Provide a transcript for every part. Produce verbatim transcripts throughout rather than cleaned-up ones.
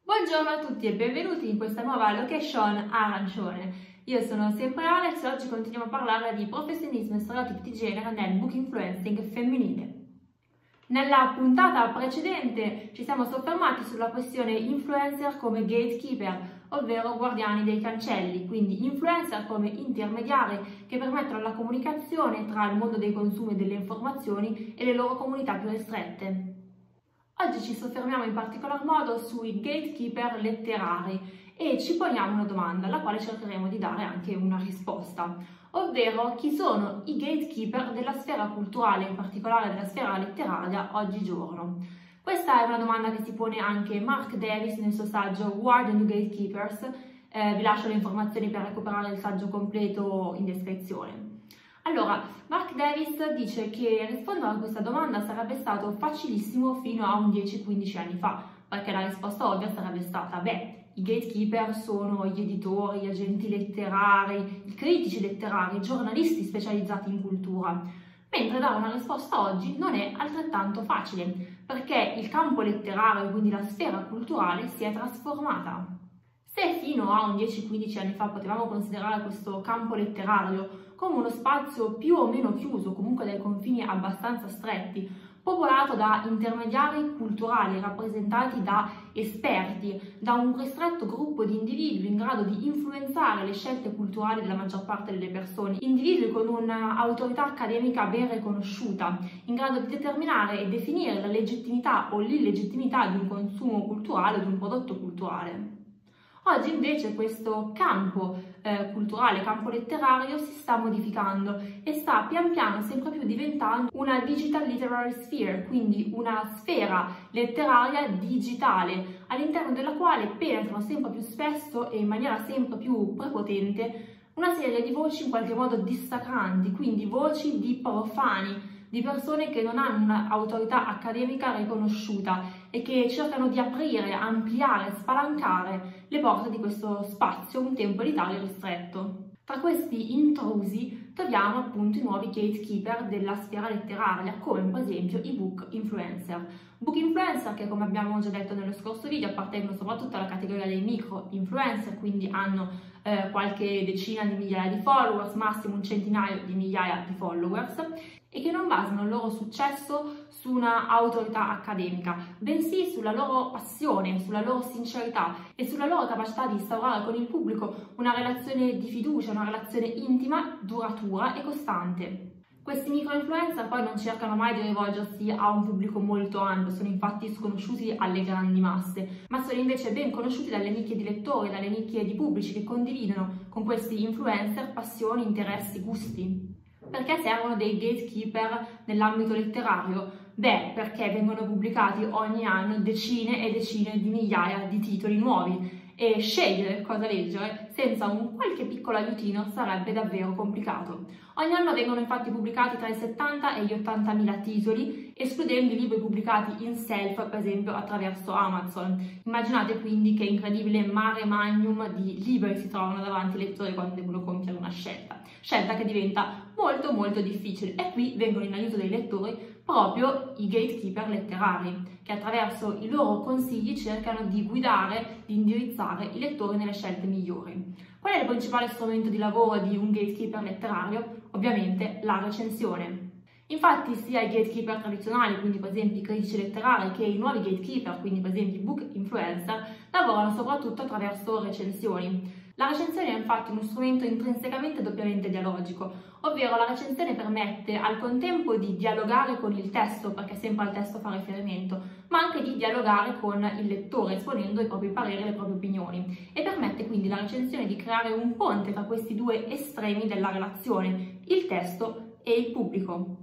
Buongiorno a tutti e benvenuti in questa nuova location arancione. Io sono sempre Alex e oggi continuiamo a parlare di professionismo e stereotipi di genere nel book influencing femminile. Nella puntata precedente ci siamo soffermati sulla questione influencer come gatekeeper, ovvero guardiani dei cancelli, quindi influencer come intermediari che permettono la comunicazione tra il mondo dei consumi e delle informazioni e le loro comunità più ristrette. Oggi ci soffermiamo in particolar modo sui gatekeeper letterari e ci poniamo una domanda alla quale cercheremo di dare anche una risposta, ovvero chi sono i gatekeeper della sfera culturale, in particolare della sfera letteraria, oggigiorno. Questa è una domanda che si pone anche Mark Davis nel suo saggio Who are the New Gatekeepers? Eh, vi lascio le informazioni per recuperare il saggio completo in descrizione. Allora, Mark Davis dice che rispondere a questa domanda sarebbe stato facilissimo fino a un dieci quindici anni fa, perché la risposta ovvia sarebbe stata, beh, i gatekeeper sono gli editori, gli agenti letterari, i critici letterari, i giornalisti specializzati in cultura. Mentre dare una risposta oggi non è altrettanto facile, perché il campo letterario, quindi la sfera culturale, si è trasformata. Se fino a un dieci quindici anni fa potevamo considerare questo campo letterario come uno spazio più o meno chiuso, comunque dai confini abbastanza stretti, popolato da intermediari culturali rappresentati da esperti, da un ristretto gruppo di individui in grado di influenzare le scelte culturali della maggior parte delle persone, individui con un'autorità accademica ben riconosciuta, in grado di determinare e definire la legittimità o l'illegittimità di un consumo culturale o di un prodotto culturale. Oggi invece questo campo eh, culturale, campo letterario si sta modificando e sta pian piano sempre più diventando una digital literary sphere, quindi una sfera letteraria digitale all'interno della quale penetrano sempre più spesso e in maniera sempre più prepotente una serie di voci in qualche modo dissacranti, quindi voci di profani, di persone che non hanno un'autorità accademica riconosciuta e che cercano di aprire, ampliare, spalancare le porte di questo spazio un tempo di taglio ristretto. Tra questi intrusi troviamo appunto i nuovi gatekeeper della sfera letteraria, come per esempio i book influencer. Book influencer che, come abbiamo già detto nello scorso video, appartengono soprattutto alla categoria dei micro influencer, quindi hanno eh, qualche decina di migliaia di followers, massimo un centinaio di migliaia di followers, e che non basano il loro successo su una autorità accademica, bensì sulla loro passione, sulla loro sincerità e sulla loro capacità di instaurare con il pubblico una relazione di fiducia, una relazione intima, duratura e costante. Questi micro-influencer poi non cercano mai di rivolgersi a un pubblico molto ampio, sono infatti sconosciuti alle grandi masse, ma sono invece ben conosciuti dalle nicchie di lettori, dalle nicchie di pubblici che condividono con questi influencer passioni, interessi, gusti. Perché servono dei gatekeeper nell'ambito letterario? Beh, perché vengono pubblicati ogni anno decine e decine di migliaia di titoli nuovi e scegliere cosa leggere senza un qualche piccolo aiutino sarebbe davvero complicato. Ogni anno vengono infatti pubblicati tra i settanta e gli ottantamila titoli, escludendo i libri pubblicati in self, per esempio attraverso Amazon. Immaginate quindi che incredibile mare magnum di libri si trovano davanti ai lettori quando devono compiere una scelta, scelta che diventa molto molto difficile, e qui vengono in aiuto dei lettori proprio i gatekeeper letterari, che attraverso i loro consigli cercano di guidare, di indirizzare i lettori nelle scelte migliori. Qual è il principale strumento di lavoro di un gatekeeper letterario? Ovviamente la recensione. Infatti sia i gatekeeper tradizionali, quindi per esempio i critici letterari, che i nuovi gatekeeper, quindi per esempio i book influencer, lavorano soprattutto attraverso recensioni. La recensione è infatti uno strumento intrinsecamente doppiamente dialogico, ovvero la recensione permette al contempo di dialogare con il testo, perché sempre al testo fa riferimento, ma anche di dialogare con il lettore, esponendo i propri pareri e le proprie opinioni, e permette quindi la recensione di creare un ponte tra questi due estremi della relazione, il testo e il pubblico.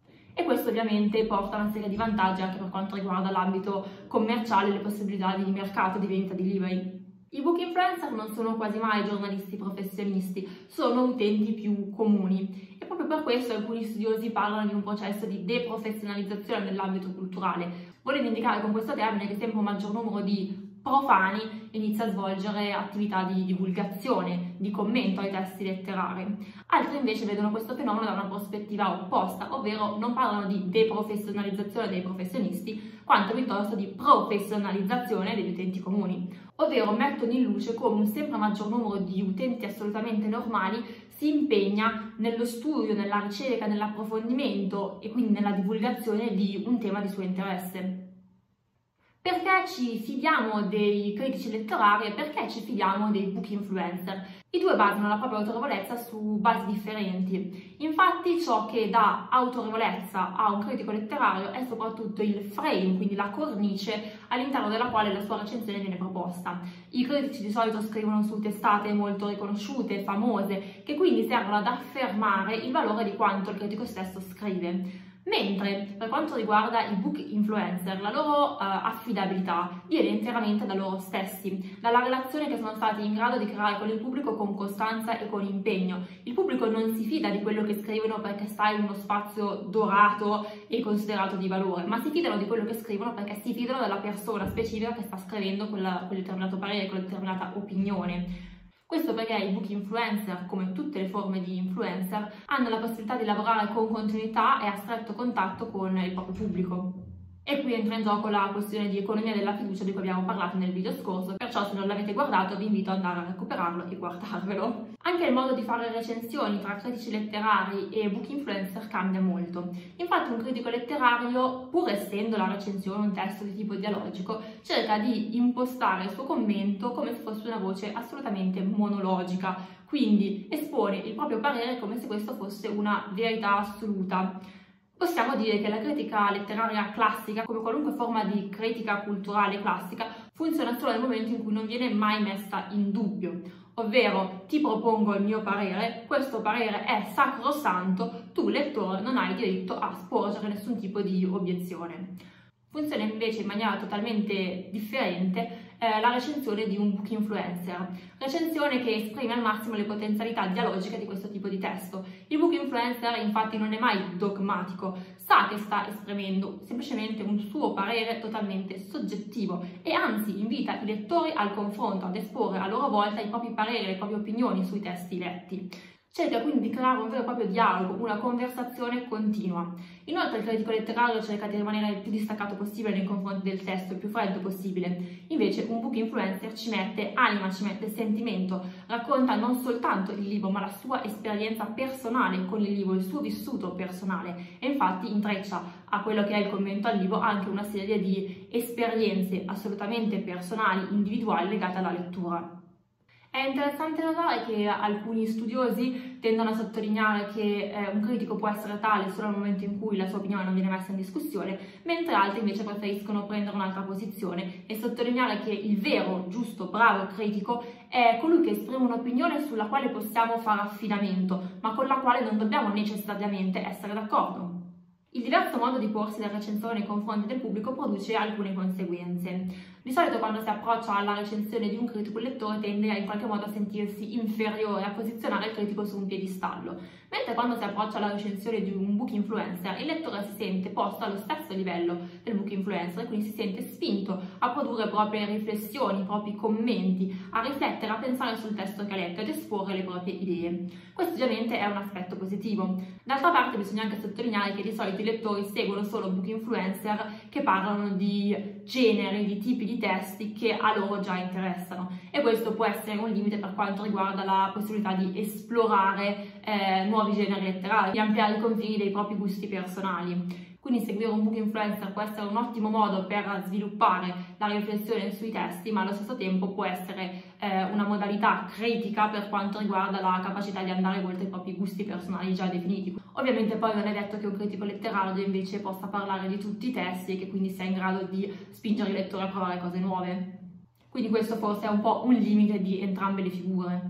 E questo ovviamente porta a una serie di vantaggi anche per quanto riguarda l'ambito commerciale e le possibilità di mercato di vendita di libri. I book influencer non sono quasi mai giornalisti professionisti, sono utenti più comuni e proprio per questo alcuni studiosi parlano di un processo di deprofessionalizzazione nell'ambito culturale, volendo indicare con questo termine che sempre un maggior numero di profani inizia a svolgere attività di divulgazione, di commento ai testi letterari. Altri invece vedono questo fenomeno da una prospettiva opposta, ovvero non parlano di deprofessionalizzazione dei professionisti, quanto piuttosto di professionalizzazione degli utenti comuni, ovvero mettono in luce come un sempre maggior numero di utenti assolutamente normali si impegna nello studio, nella ricerca, nell'approfondimento e quindi nella divulgazione di un tema di suo interesse. Perché ci fidiamo dei critici letterari e perché ci fidiamo dei book influencer? I due basano la propria autorevolezza su basi differenti. Infatti ciò che dà autorevolezza a un critico letterario è soprattutto il frame, quindi la cornice all'interno della quale la sua recensione viene proposta. I critici di solito scrivono su testate molto riconosciute, famose, che quindi servono ad affermare il valore di quanto il critico stesso scrive. Mentre per quanto riguarda i book influencer, la loro uh, affidabilità viene interamente da loro stessi, dalla relazione che sono stati in grado di creare con il pubblico con costanza e con impegno. Il pubblico non si fida di quello che scrivono perché sta in uno spazio dorato e considerato di valore, ma si fidano di quello che scrivono perché si fidano della persona specifica che sta scrivendo quella, quel determinato parere, quella determinata opinione. Questo perché i book influencer, come tutte le forme di influencer, hanno la possibilità di lavorare con continuità e a stretto contatto con il proprio pubblico. E qui entra in gioco la questione di economia della fiducia di cui abbiamo parlato nel video scorso, perciò se non l'avete guardato vi invito ad andare a recuperarlo e guardarvelo. Anche il modo di fare recensioni tra critici letterari e book influencer cambia molto. Infatti un critico letterario, pur essendo la recensione un testo di tipo dialogico, cerca di impostare il suo commento come se fosse una voce assolutamente monologica, quindi espone il proprio parere come se questo fosse una verità assoluta. Possiamo dire che la critica letteraria classica, come qualunque forma di critica culturale classica, funziona solo nel momento in cui non viene mai messa in dubbio, ovvero ti propongo il mio parere, questo parere è sacrosanto, tu lettore non hai diritto a sporgere nessun tipo di obiezione. Funziona invece in maniera totalmente differente eh, la recensione di un book influencer, recensione che esprime al massimo le potenzialità dialogiche di questo tipo di testo. Il book influencer infatti non è mai dogmatico, sa che sta esprimendo semplicemente un suo parere totalmente soggettivo e anzi invita i lettori al confronto, ad esporre a loro volta i propri pareri, le proprie opinioni sui testi letti. Cerca quindi di creare un vero e proprio dialogo, una conversazione continua. Inoltre il critico letterario cerca di rimanere il più distaccato possibile nei confronti del testo, il più freddo possibile. Invece un book influencer ci mette anima, ci mette sentimento, racconta non soltanto il libro ma la sua esperienza personale con il libro, il suo vissuto personale e infatti intreccia a quello che è il commento al libro anche una serie di esperienze assolutamente personali, individuali legate alla lettura. È interessante notare che alcuni studiosi tendono a sottolineare che eh, un critico può essere tale solo nel momento in cui la sua opinione non viene messa in discussione, mentre altri invece preferiscono prendere un'altra posizione e sottolineare che il vero, giusto, bravo critico è colui che esprime un'opinione sulla quale possiamo fare affidamento, ma con la quale non dobbiamo necessariamente essere d'accordo. Il diverso modo di porsi del recensore nei confronti del pubblico produce alcune conseguenze. Di solito quando si approccia alla recensione di un critico, il lettore tende a in qualche modo a sentirsi inferiore, a posizionare il critico su un piedistallo, mentre quando si approccia alla recensione di un book influencer, il lettore si sente posto allo stesso livello del book influencer e quindi si sente spinto a produrre proprie riflessioni, i propri commenti, a riflettere, a pensare sul testo che ha letto ed esporre le proprie idee. Questo ovviamente è un aspetto positivo. D'altra parte bisogna anche sottolineare che di solito i lettori seguono solo book influencer che parlano di generi, di tipi di testi che a loro già interessano e questo può essere un limite per quanto riguarda la possibilità di esplorare eh, nuovi generi letterari, di ampliare i confini dei propri gusti personali. Quindi seguire un book influencer può essere un ottimo modo per sviluppare la riflessione sui testi, ma allo stesso tempo può essere eh, una modalità critica per quanto riguarda la capacità di andare oltre i propri gusti personali già definiti. Ovviamente poi non è detto che un critico letterario invece possa parlare di tutti i testi e che quindi sia in grado di spingere il lettore a provare cose nuove. Quindi questo forse è un po' un limite di entrambe le figure.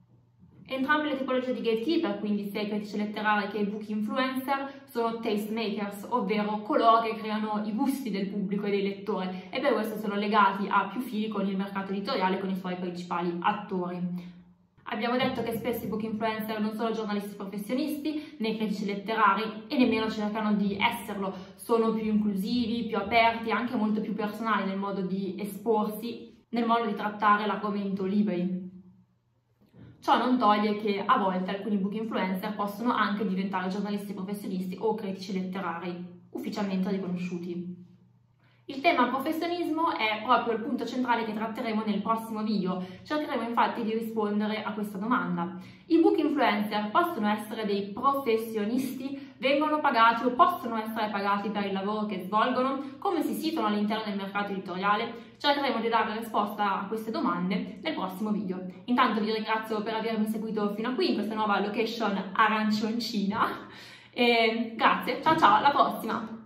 Entrambe le tipologie di gatekeeper, quindi sia i critici letterari che i book influencer, sono tastemakers, ovvero coloro che creano i gusti del pubblico e dei lettori e per questo sono legati a più fili con il mercato editoriale e con i suoi principali attori. Abbiamo detto che spesso i book influencer non sono giornalisti professionisti né critici letterari e nemmeno cercano di esserlo, sono più inclusivi, più aperti, anche molto più personali nel modo di esporsi nel modo di trattare l'argomento liberi. Ciò non toglie che a volte alcuni book influencer possono anche diventare giornalisti professionisti o critici letterari, ufficialmente riconosciuti. Il tema professionismo è proprio il punto centrale che tratteremo nel prossimo video. Cercheremo infatti di rispondere a questa domanda. I book influencer possono essere dei professionisti? Vengono pagati o possono essere pagati per il lavoro che svolgono? Come si situano all'interno del mercato editoriale? Cercheremo di dare risposta a queste domande nel prossimo video. Intanto vi ringrazio per avermi seguito fino a qui in questa nuova location arancioncina. E grazie, ciao ciao, alla prossima!